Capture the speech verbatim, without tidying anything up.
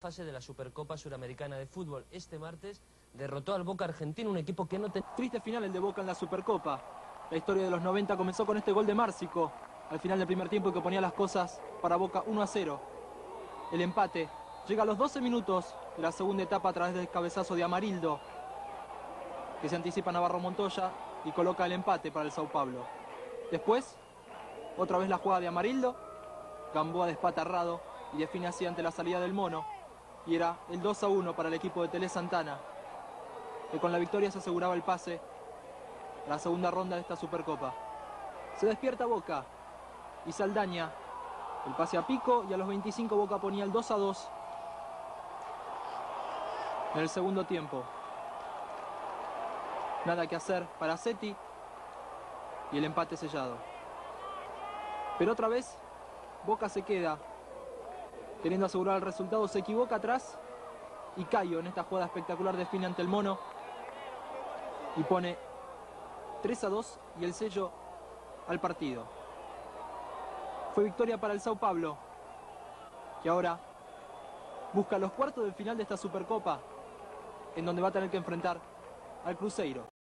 Fase de la Supercopa Suramericana de Fútbol. Este martes derrotó al Boca Argentino, un equipo que no tenía... Triste final el de Boca en la Supercopa. La historia de los noventa comenzó con este gol de Márcico al final del primer tiempo, que ponía las cosas para Boca uno a cero. El empate llega a los doce minutos de la segunda etapa a través del cabezazo de Amarildo, que se anticipa a Navarro Montoya y coloca el empate para el Sao Paulo. Después, otra vez la jugada de Amarildo, Gamboa despatarrado y define así ante la salida del Mono. Y era el dos a uno para el equipo de Tele Santana, que con la victoria se aseguraba el pase a la segunda ronda de esta Supercopa. Se despierta Boca y Saldaña, el pase a Pico, y a los veinticinco Boca ponía el dos a dos en el segundo tiempo. Nada que hacer para Seti y el empate sellado. Pero otra vez Boca se queda queriendo asegurar el resultado, se equivoca atrás y Cayo en esta jugada espectacular define ante el Mono y pone tres a dos y el sello al partido. Fue victoria para el Sao Paulo, que ahora busca los cuartos de final de esta Supercopa, en donde va a tener que enfrentar al Cruzeiro.